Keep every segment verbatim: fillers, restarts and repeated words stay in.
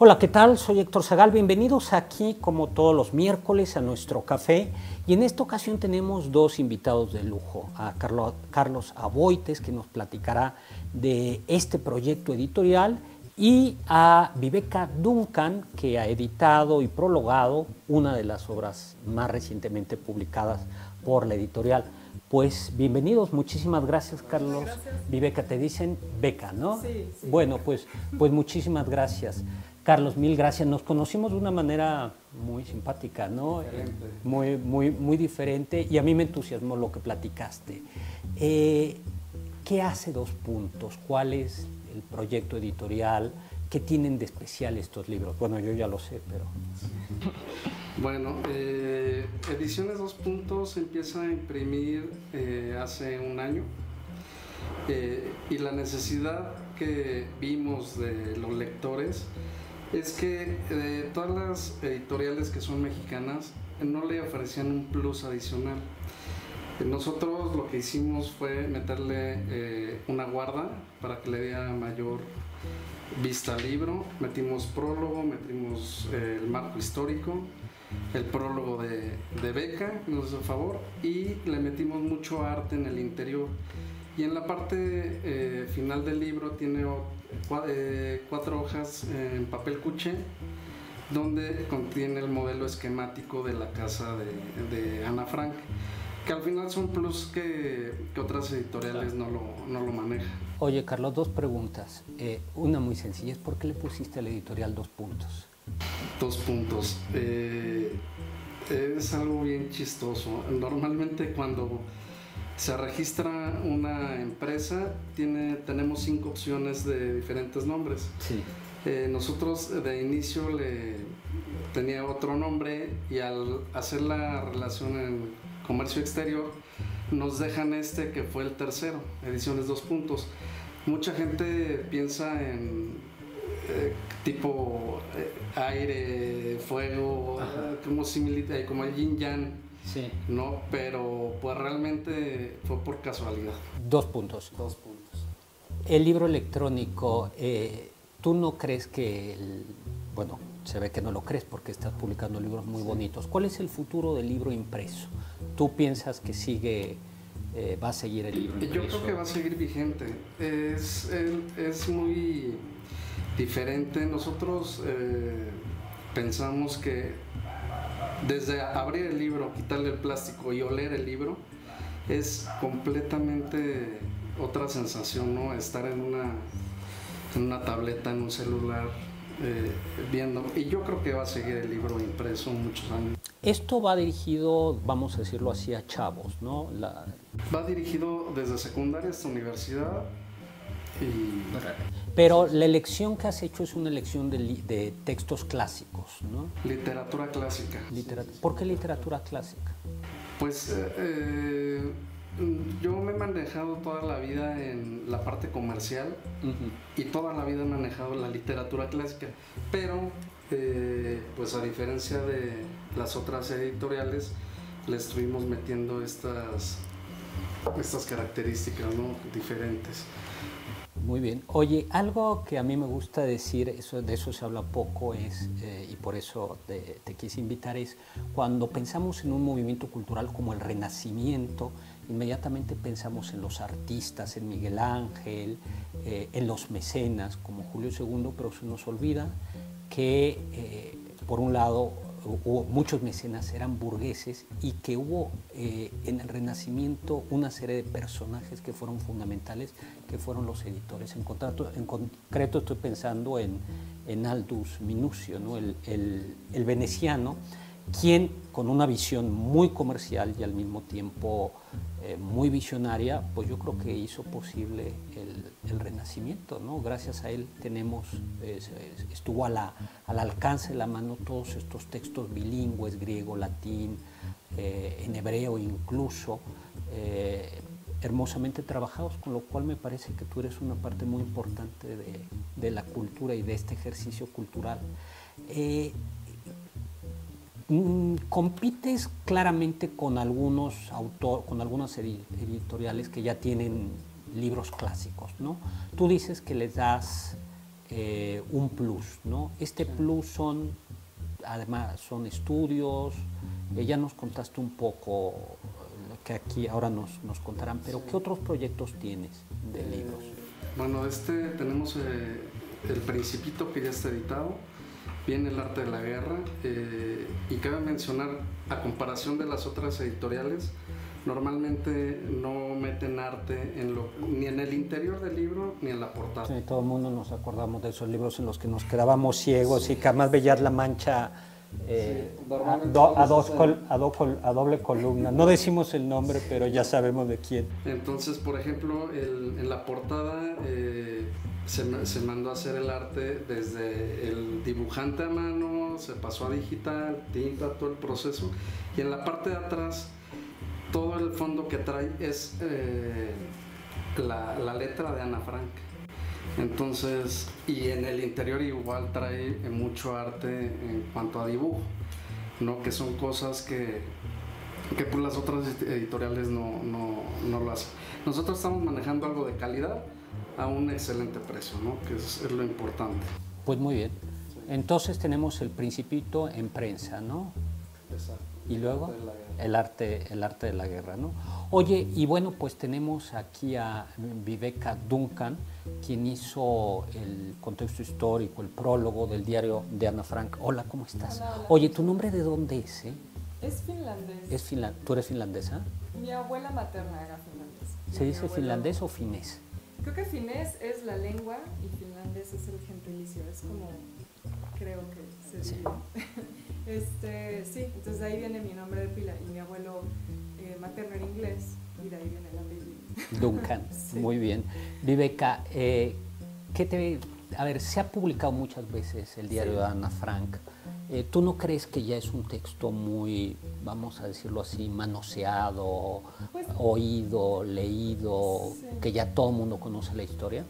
Hola, ¿qué tal? Soy Héctor Zagal. Bienvenidos aquí, como todos los miércoles, a nuestro café. Y en esta ocasión tenemos dos invitados de lujo. A Carlos, Carlos Aboites, que nos platicará de este proyecto editorial, y a Viveka Duncan, que ha editado y prologado una de las obras más recientemente publicadas por la editorial. Pues bienvenidos, muchísimas gracias, Carlos. Gracias. Viveka, te dicen Beca, ¿no? Sí, sí. Bueno, pues, pues muchísimas gracias. Carlos, mil gracias. Nos conocimos de una manera muy simpática, ¿no? Diferente. Eh, muy, muy, muy diferente, y a mí me entusiasmó lo que platicaste. Eh, ¿Qué hace Dos Puntos? ¿Cuál es el proyecto editorial? ¿Qué tienen de especial estos libros? Bueno, yo ya lo sé, pero... Bueno, eh, Ediciones Dos Puntos empieza a imprimir eh, hace un año eh, y la necesidad que vimos de los lectores es que eh, todas las editoriales que son mexicanas no le ofrecían un plus adicional. Nosotros lo que hicimos fue meterle eh, una guarda para que le diera mayor vista al libro. Metimos prólogo, metimos eh, el marco histórico, el prólogo de, de Beca, que nos hizo el favor, y le metimos mucho arte en el interior. Y en la parte eh, final del libro tiene eh, cuatro hojas en papel cuché, donde contiene el modelo esquemático de la casa de, de Ana Frank, que al final son plus que, que otras editoriales no lo, no lo manejan. Oye, Carlos, dos preguntas. Eh, una muy sencilla, ¿por qué le pusiste a la editorial Dos Puntos? Dos puntos. Eh, es algo bien chistoso. Normalmente cuando se registra una empresa, tiene, tenemos cinco opciones de diferentes nombres. Sí. Eh, nosotros de inicio le tenía otro nombre, y al hacer la relación en comercio exterior nos dejan este, que fue el tercero, Ediciones Dos Puntos. Mucha gente piensa en eh, tipo eh, aire, fuego, eh, como, simil- como el yin yang. Sí. No, pero pues realmente fue por casualidad. Dos puntos. Dos puntos. El libro electrónico, eh, ¿tú no crees que, el, bueno, se ve que no lo crees porque estás publicando libros muy bonitos? ¿Cuál es el futuro del libro impreso? ¿Tú piensas que sigue, eh, va a seguir el libro impreso? Yo creo que va a seguir vigente. Es, es muy diferente. Nosotros eh, pensamos que desde abrir el libro, quitarle el plástico y oler el libro, es completamente otra sensación, ¿no? Estar en una, en una tableta, en un celular, eh, viendo. Y yo creo que va a seguir el libro impreso muchos años. Esto va dirigido, vamos a decirlo así, a chavos, ¿no? La... Va dirigido desde secundaria hasta universidad. Y... Pero la elección que has hecho es una elección de, de textos clásicos, ¿no? Literatura clásica. Literat ¿Por qué literatura clásica? Pues eh, yo me he manejado toda la vida en la parte comercial, uh-huh, y toda la vida he manejado la literatura clásica, pero eh, pues a diferencia de las otras editoriales, le estuvimos metiendo estas, estas características, ¿no?, diferentes. Muy bien. Oye, algo que a mí me gusta decir, eso, de eso se habla poco, es, eh, y por eso te, te quise invitar, es cuando pensamos en un movimiento cultural como el Renacimiento, inmediatamente pensamos en los artistas, en Miguel Ángel, eh, en los mecenas como Julio segundo, pero se nos olvida que, eh, por un lado, hubo muchos mecenas, eran burgueses, y que hubo eh, en el Renacimiento una serie de personajes que fueron fundamentales, que fueron los editores. En, contrato, en concreto estoy pensando en, en Aldus Minucio, ¿no? el, el, el veneciano, quien con una visión muy comercial y al mismo tiempo eh, muy visionaria, pues yo creo que hizo posible el, el Renacimiento, ¿no? Gracias a él tenemos, eh, estuvo a la, al alcance de la mano todos estos textos bilingües, griego, latín, eh, en hebreo incluso, eh, hermosamente trabajados, con lo cual me parece que tú eres una parte muy importante de, de la cultura y de este ejercicio cultural. Eh, Compites claramente con algunos autores, con algunas editoriales que ya tienen libros clásicos, ¿no? Tú dices que les das eh, un plus, ¿no? Este plus son, además, son estudios, eh, ya nos contaste un poco, que aquí ahora nos, nos contarán, pero ¿qué otros proyectos tienes de libros? Bueno, este tenemos eh, El Principito, que ya está editado, viene El Arte de la Guerra, eh, y cabe mencionar, a comparación de las otras editoriales, normalmente no meten arte en lo, ni en el interior del libro ni en la portada. Sí, todo el mundo nos acordamos de esos libros en los que nos quedábamos ciegos, sí, y que además veías la mancha eh, sí, a, do, a, dos col, a, do, a doble columna. No decimos el nombre, pero ya sabemos de quién. Entonces, por ejemplo, el, en la portada eh, se, se mandó a hacer el arte desde el dibujante a mano, se pasó a digital, tinta, todo el proceso, y en la parte de atrás todo el fondo que trae es eh, la, la letra de Ana Frank. Entonces, y en el interior igual trae mucho arte en cuanto a dibujo, ¿no? Que son cosas que, que pues las otras editoriales no, no, no lo hacen. Nosotros estamos manejando algo de calidad a un excelente precio, ¿no? Que es, es lo importante. Pues muy bien. Entonces tenemos El Principito en prensa, ¿no? Exacto. Y luego el arte, el arte de la guerra, ¿no? Oye, y bueno, pues tenemos aquí a Viveka Duncan, quien hizo el contexto histórico, el prólogo del diario de Ana Frank. Hola, ¿cómo estás? Hola, hola. Oye, ¿tu nombre de dónde es? Eh? Es finlandés. Es finla ¿Tú eres finlandesa? Mi abuela materna era finlandesa. ¿Se dice abuelo... finlandés o finés? Creo que finés es la lengua y finlandés es el gentilicio. Es como, creo que se dice. Sí. Este, sí, entonces de ahí viene mi nombre de pila y mi abuelo eh, materno era inglés y de ahí viene el apellido. Duncan, sí. Muy bien. Viveka, eh, ¿qué te, a ver, se ha publicado muchas veces el diario sí. de Ana Frank. Eh, ¿Tú no crees que ya es un texto muy, vamos a decirlo así, manoseado, pues, oído, leído, sí. que ya todo el mundo conoce la historia?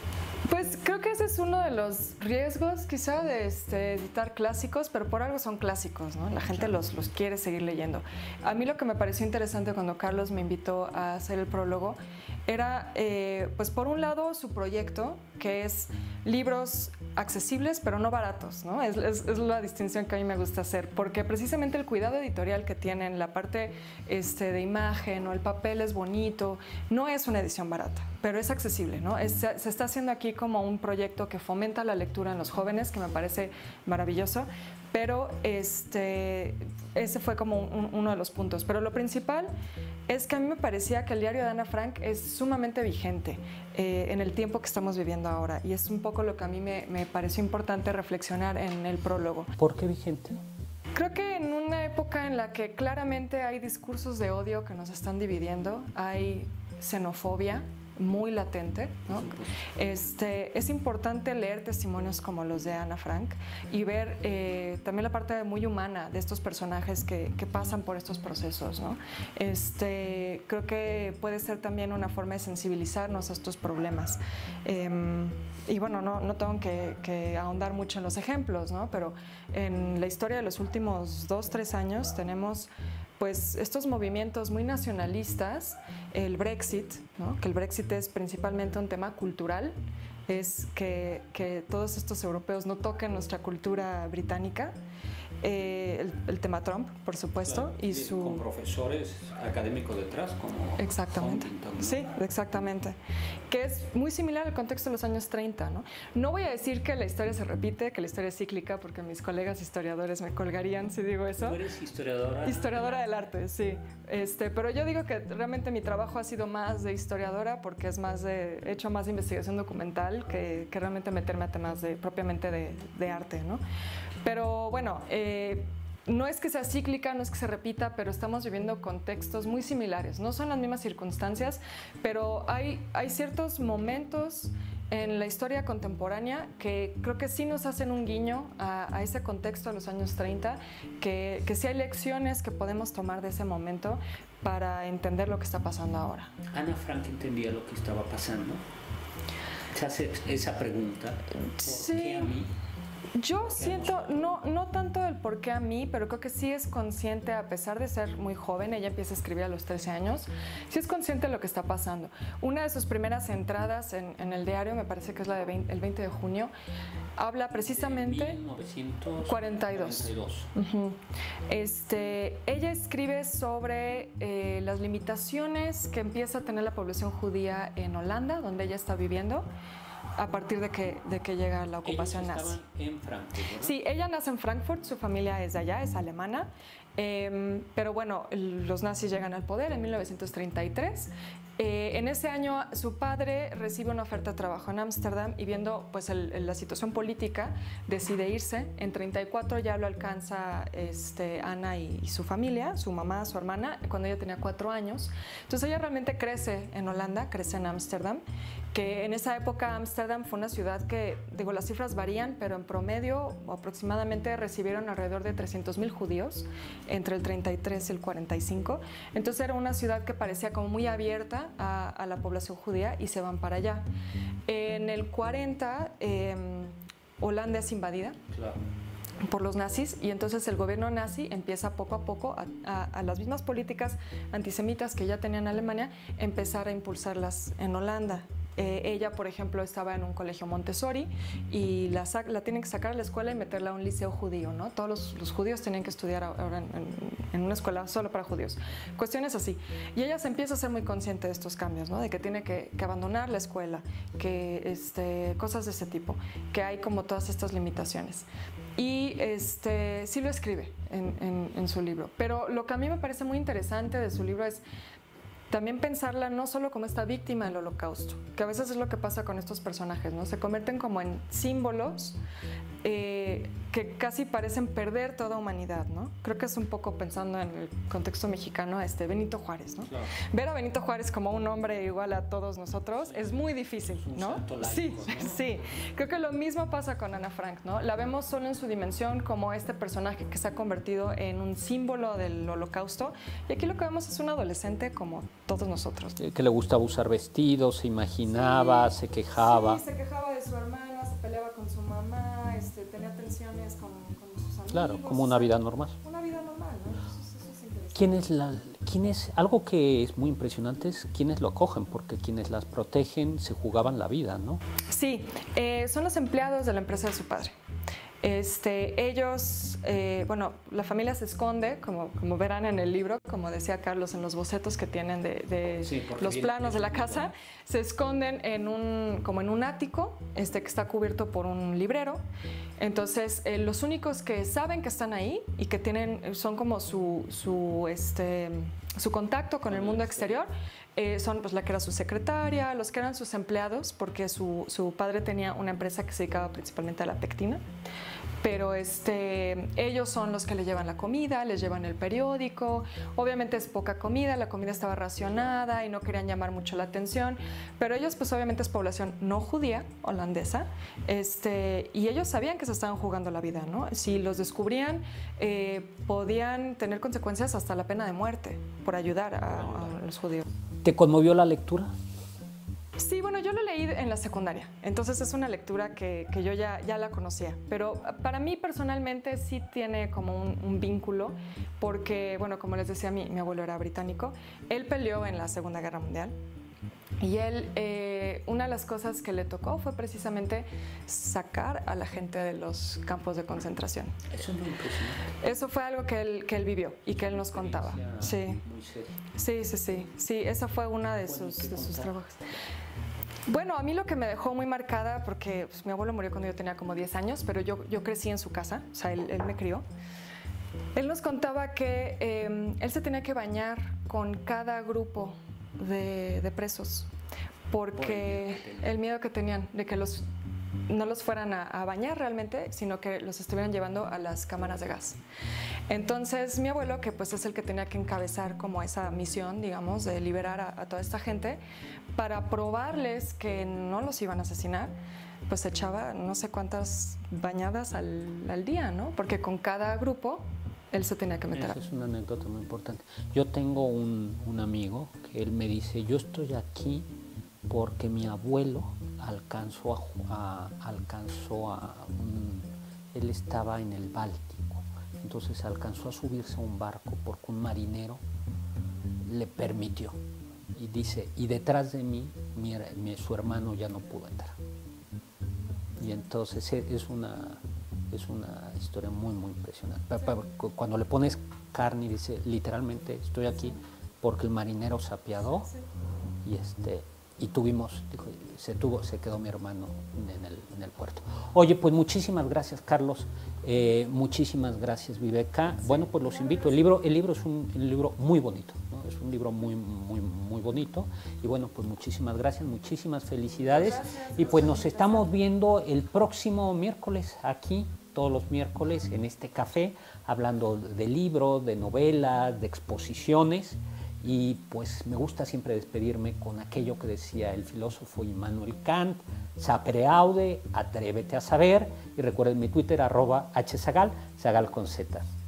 Pues creo que ese es uno de los riesgos quizá de este, editar clásicos, pero por algo son clásicos, ¿no? La gente los, los quiere seguir leyendo. A mí lo que me pareció interesante cuando Carlos me invitó a hacer el prólogo era, eh, pues por un lado, su proyecto, que es libros accesibles pero no baratos, ¿no? Es, es, es la distinción que a mí me gusta hacer, porque precisamente el cuidado editorial que tienen, la parte este, de imagen o el papel es bonito, no es una edición barata, pero es accesible, ¿no? Es, se, se está haciendo aquí como un proyecto que fomenta la lectura en los jóvenes, que me parece maravilloso, pero este, ese fue como un, uno de los puntos. Pero lo principal es que a mí me parecía que el diario de Ana Frank es sumamente vigente eh, en el tiempo que estamos viviendo ahora, y es un poco lo que a mí me, me pareció importante reflexionar en el prólogo. ¿Por qué vigente? Creo que en una época en la que claramente hay discursos de odio que nos están dividiendo, hay xenofobia muy latente, ¿no? Este, es importante leer testimonios como los de Ana Frank y ver eh, también la parte muy humana de estos personajes que, que pasan por estos procesos, ¿no? Este, creo que puede ser también una forma de sensibilizarnos a estos problemas. Eh, y bueno, no, no tengo que, que ahondar mucho en los ejemplos, ¿no? Pero en la historia de los últimos dos, tres años tenemos pues estos movimientos muy nacionalistas, el Brexit, ¿no? Que el Brexit es principalmente un tema cultural, es que, que todos estos europeos no toquen nuestra cultura británica, eh, el, el tema Trump, por supuesto, claro, y su... con profesores académicos detrás, como exactamente, Huntington, ¿no? Sí, exactamente, que es muy similar al contexto de los años treinta, ¿no? No voy a decir que la historia se repite, que la historia es cíclica, porque mis colegas historiadores me colgarían si digo eso. ¿Tú eres historiadora? Historiadora del arte, sí, este, pero yo digo que realmente mi trabajo ha sido más de historiadora, porque es más de, he hecho más de investigación documental que, que realmente meterme a temas de, propiamente de, de arte, ¿no? Pero bueno, eh, no es que sea cíclica, no es que se repita, pero estamos viviendo contextos muy similares. No son las mismas circunstancias, pero hay, hay ciertos momentos en la historia contemporánea que creo que sí nos hacen un guiño a, a ese contexto de los años treinta, que, que sí hay lecciones que podemos tomar de ese momento para entender lo que está pasando ahora. Ana Frank entendía lo que estaba pasando. Se hace esa pregunta. ¿Por sí. qué a mí? Yo siento, no, no tanto el por qué a mí, pero creo que sí es consciente, a pesar de ser muy joven, ella empieza a escribir a los trece años, sí es consciente de lo que está pasando. Una de sus primeras entradas en, en el diario, me parece que es la del de veinte de junio, habla precisamente... mil novecientos cuarenta y dos. Uh-huh. Este, ella escribe sobre eh, las limitaciones que empieza a tener la población judía en Holanda, donde ella está viviendo, a partir de que, de que llega la ocupación nazi. Ellos estaban en Frankfurt, ¿verdad? Sí, ella nace en Frankfurt, su familia es de allá, es alemana, eh, pero bueno, los nazis llegan al poder en mil novecientos treinta y tres. Eh, en ese año su padre recibe una oferta de trabajo en Ámsterdam y viendo pues, el, el, la situación política decide irse. En treinta y cuatro ya lo alcanza este, Ana y, y su familia, su mamá, su hermana, cuando ella tenía cuatro años. Entonces ella realmente crece en Holanda, crece en Ámsterdam, que en esa época Ámsterdam fue una ciudad que, digo, las cifras varían, pero en promedio aproximadamente recibieron alrededor de trescientos mil judíos entre el treinta y tres y el cuarenta y cinco. Entonces era una ciudad que parecía como muy abierta A, a la población judía y se van para allá. En el cuarenta, eh, Holanda es invadida claro. por los nazis y entonces el gobierno nazi empieza poco a poco a, a, a las mismas políticas antisemitas que ya tenía en Alemania, empezar a impulsarlas en Holanda. Eh, ella, por ejemplo, estaba en un colegio Montessori y la, la tienen que sacar a la escuela y meterla a un liceo judío, ¿no? Todos los, los judíos tenían que estudiar ahora en, en, en una escuela solo para judíos. Cuestiones así. Y ella se empieza a ser muy consciente de estos cambios, ¿no? De que tiene que, que abandonar la escuela, que este, cosas de ese tipo, que hay como todas estas limitaciones. Y este, sí lo escribe en, en, en su libro. Pero lo que a mí me parece muy interesante de su libro es también pensarla no solo como esta víctima del Holocausto, que a veces es lo que pasa con estos personajes, ¿no? Se convierten como en símbolos eh, que casi parecen perder toda humanidad, ¿no? Creo que es un poco pensando en el contexto mexicano, este Benito Juárez, ¿no? Claro. Ver a Benito Juárez como un hombre igual a todos nosotros es muy difícil, ¿no? Laico, sí, ¿no? sí. Creo que lo mismo pasa con Ana Frank, ¿no? La vemos solo en su dimensión como este personaje que se ha convertido en un símbolo del Holocausto y aquí lo que vemos es un adolescente como todos nosotros. Que le gustaba usar vestidos, se imaginaba, sí, se quejaba. Sí, se quejaba de su hermana, se peleaba con su mamá, este, tenía tensiones con, con sus amigos. Claro, como una vida normal. Una vida normal, ¿no? Entonces, eso es interesante. ¿Quién es la, quién es, algo que es muy impresionante es quienes lo acogen, porque quienes las protegen se jugaban la vida, ¿no? Sí, eh, son los empleados de la empresa de su padre. Este, ellos, eh, bueno, la familia se esconde, como, como verán en el libro, como decía Carlos, en los bocetos que tienen de, de sí, los planos de la casa, se esconden en un, como en un ático este, que está cubierto por un librero. Entonces, eh, los únicos que saben que están ahí y que tienen, son como su, su, este, su contacto con el mundo exterior, Eh, son pues, la que era su secretaria, los que eran sus empleados, porque su, su padre tenía una empresa que se dedicaba principalmente a la pectina, pero este, ellos son los que le llevan la comida, les llevan el periódico, obviamente es poca comida, la comida estaba racionada y no querían llamar mucho la atención, pero ellos pues obviamente es población no judía, holandesa, este, y ellos sabían que se estaban jugando la vida, ¿no? Si los descubrían, eh, podían tener consecuencias hasta la pena de muerte por ayudar a, a los judíos. ¿Te conmovió la lectura? Sí, bueno, yo lo leí en la secundaria, entonces es una lectura que, que yo ya, ya la conocía, pero para mí personalmente sí tiene como un, un vínculo, porque, bueno, como les decía, mi, mi abuelo era británico, él peleó en la Segunda Guerra Mundial. Y él, eh, una de las cosas que le tocó fue precisamente sacar a la gente de los campos de concentración. Eso es muy impresionante. Eso fue algo que él, que él vivió y que él nos contaba. Sí. sí, sí, sí, sí. Esa fue una de sus, de sus trabajos. Bueno, a mí lo que me dejó muy marcada, porque pues, mi abuelo murió cuando yo tenía como diez años, pero yo, yo crecí en su casa, o sea, él, él me crió. Él nos contaba que eh, él se tenía que bañar con cada grupo De, de presos porque el miedo que tenían de que los no los fueran a, a bañar realmente, sino que los estuvieran llevando a las cámaras de gas. Entonces mi abuelo, que pues es el que tenía que encabezar como esa misión, digamos, de liberar a, a toda esta gente, para probarles que no los iban a asesinar, pues echaba no sé cuántas bañadas al, al día, ¿no? Porque con cada grupo él se tenía que meter. Esa es una anécdota muy importante. Yo tengo un, un amigo que él me dice, yo estoy aquí porque mi abuelo alcanzó a, a, alcanzó a un, él estaba en el Báltico, entonces alcanzó a subirse a un barco porque un marinero le permitió. Y dice, y detrás de mí, mi, mi, su hermano ya no pudo entrar. Y entonces es una, es una historia muy, muy impresionante. Sí. Cuando le pones carne y dice, literalmente, estoy aquí porque el marinero se apiadó, sí. y, este, y tuvimos, dijo, se, tuvo, se quedó mi hermano en el, en el puerto. Oye, pues muchísimas gracias, Carlos. Eh, muchísimas gracias, Viveca. Sí, bueno, pues los invito. El libro, el libro es un, un libro muy bonito, ¿no? Es un libro muy, muy, muy bonito. Y bueno, pues muchísimas gracias, muchísimas felicidades. Gracias, y pues nos estamos viendo el próximo miércoles aquí, todos los miércoles en este café, hablando de libros, de novelas, de exposiciones. Y pues me gusta siempre despedirme con aquello que decía el filósofo Immanuel Kant: sapere aude, atrévete a saber. Y recuerden mi Twitter, arroba hzagal, zagal con Z.